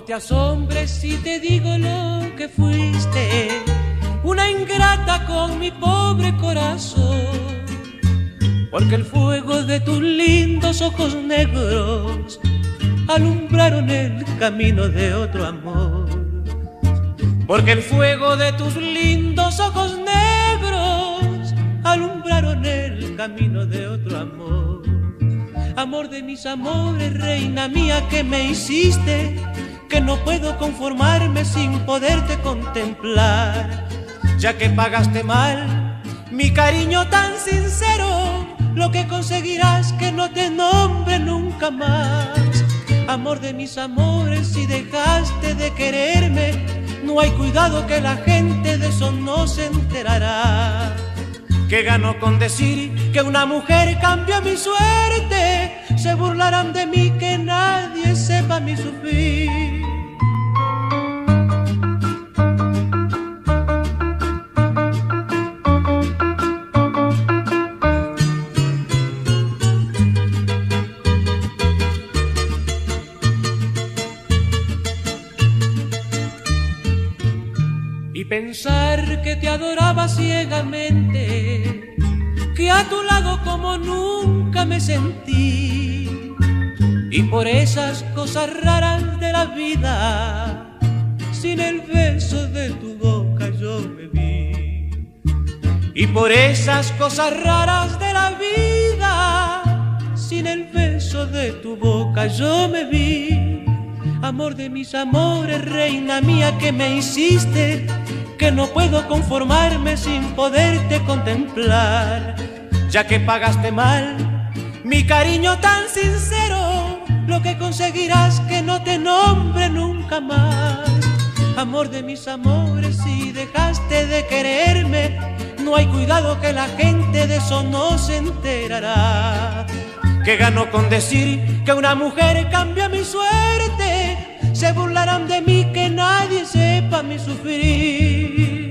te asombres si te digo lo que fuiste, una ingrata con mi pobre corazón, porque el fuego de tus lindos ojos negros alumbraron el camino de otro amor. Porque el fuego de tus lindos ojos negros alumbraron el camino de otro amor. Amor de mis amores, reina mía, que me hiciste, que no puedo conformarme sin poderte contemplar, ya que pagaste mal mi cariño tan sincero, lo que conseguirás que no te nombre nunca más. Amor de mis amores, si dejaste de quererme, no hay cuidado que la gente de eso no se enterará. ¿Qué gano con decir que una mujer cambió mi suerte? Se burlarán de mí, que nadie sepa mi sufrir. Y pensar que te adoraba ciegamente, que a tu lado como nunca me sentí, y por esas cosas raras de la vida, sin el beso de tu boca yo me vi. Y por esas cosas raras de la vida, sin el beso de tu boca yo me vi. Amor de mis amores, reina mía, que me hiciste, que no puedo conformarme sin poderte contemplar, ya que pagaste mal mi cariño tan sincero, lo que conseguirás que no te nombre nunca más. Amor de mis amores, si dejaste de quererme, no hay cuidado que la gente de eso no se enterará. ¿Qué gano con decir que una mujer cambia mi suerte? Se burlarán de mí, que nadie sepa mi sufrir.